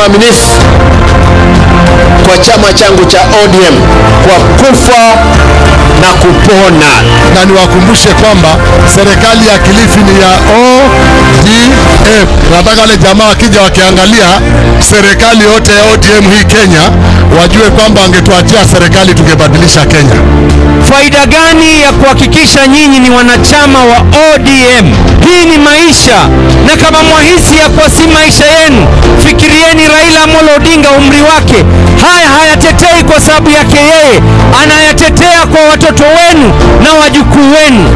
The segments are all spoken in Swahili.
mwaminifu kwa chama changu cha ODM kwa kufa na kupona. Na niwakumbushe kwamba serikali ya Kilifi ni ya ODM. Nataka wale jamaa wakija wakiangalia serikali yote ya ODM hii Kenya wajue kwamba wangetuachia serikali tungebadilisha Kenya. Faida gani ya kuhakikisha nyinyi ni wanachama wa ODM? Hii ni maisha, na kama mwahisi ya kwa si maisha yenu, fikirieni Raila Amolo Odinga, umri wake haya hayatetei kwa sababu yake yeye, anayatetea kwa watoto wenu na wajukuu wenu.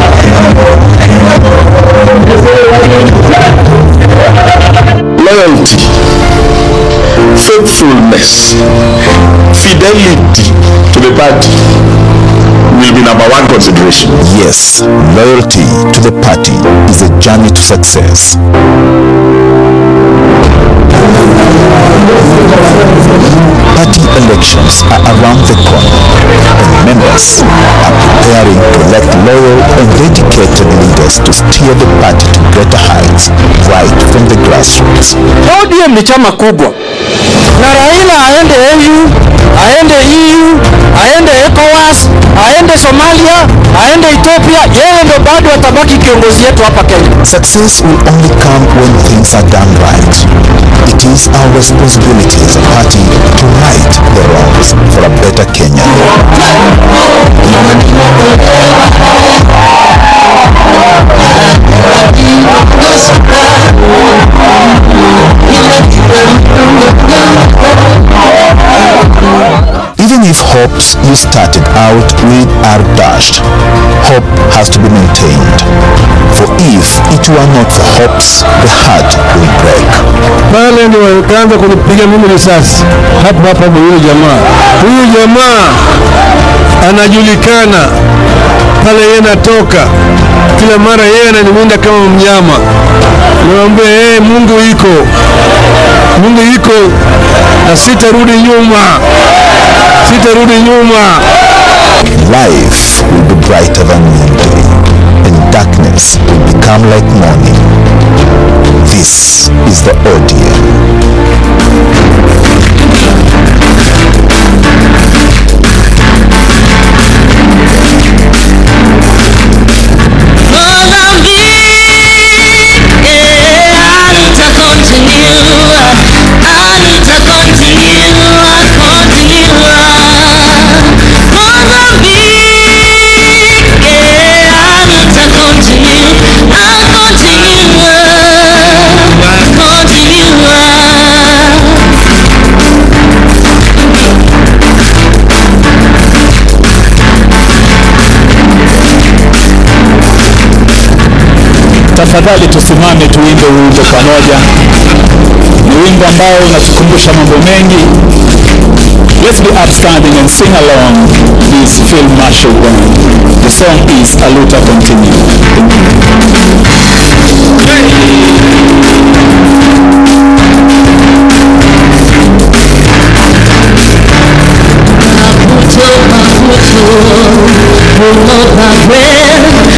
Loyalty, faithfulness, fidelity to the party will be number one consideration. Yes, loyalty to the party is a journey to success. Party elections are around the corner, and members are preparing to elect loyal and dedicated leaders to steer the party to greater heights right from the grassroots. ODM ni chama kubwa, na Raila aende AU, aende EU, aende ECOWAS, aende Somalia, aende Ethiopia, yeye ndo bado atabaki kiongozi yetu hapa Kenya. Success will only come when things are done right. It is our responsibility as a party to right the wrongs for a better Kenya. Even if hopes you started out with are dashed, hope has to be maintained. For if it were not for hopes, the heart will break. Pale ndio wakaanza kunipiga mimi risasi. Hapa huyu jamaa. Huyu jamaa anajulikana. Pale yeye natoka. Kila mara yeye ananiwinda kama mnyama. Niwaambie Mungu iko. Mungu iko na sitarudi nyuma. Sitarudi nyuma. Life will be brighter than noonday, and darkness will become like morning. This is the ODM. Tafadhali tusimame tuimbe wimbo pamoja. Ni wimbo ambao unatukumbusha mambo mengi. Let's be upstanding and sing along this Field Marshal Band. The song is Aluta Continue. Maputo, Maputo,